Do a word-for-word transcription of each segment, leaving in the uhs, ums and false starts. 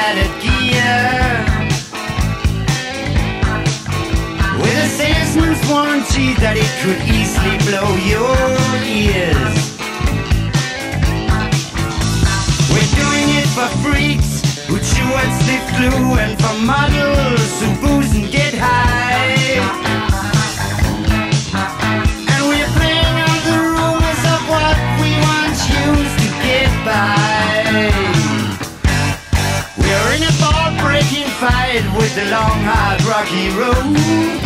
added gear, with a salesman's warranty that it could easily blow your ears. We're doing it for freaks who chew and sniff glue, and for models who booze and get high. And we're playing on the rumors of what we once used to get by. We're in a ball-breaking fight with the long, hard, rocky road,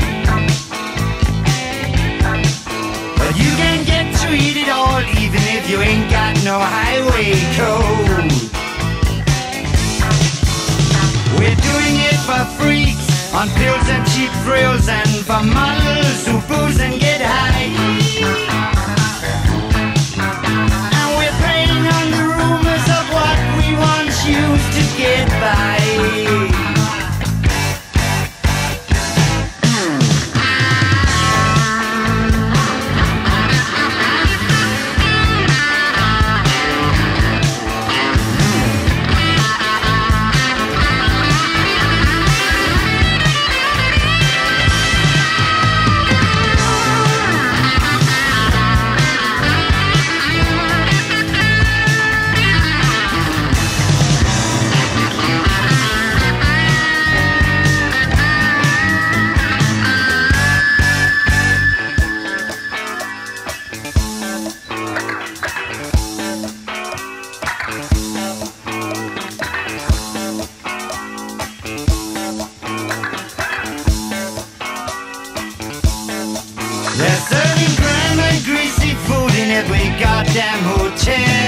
but you can get to eat it all even if you ain't got no highway code. We're doing it for freaks on pills and cheap thrills, and for models who booze and get high. And we're playing on the rumors of what we once used to get by. They're serving grime and greasy food in every goddamn hotel.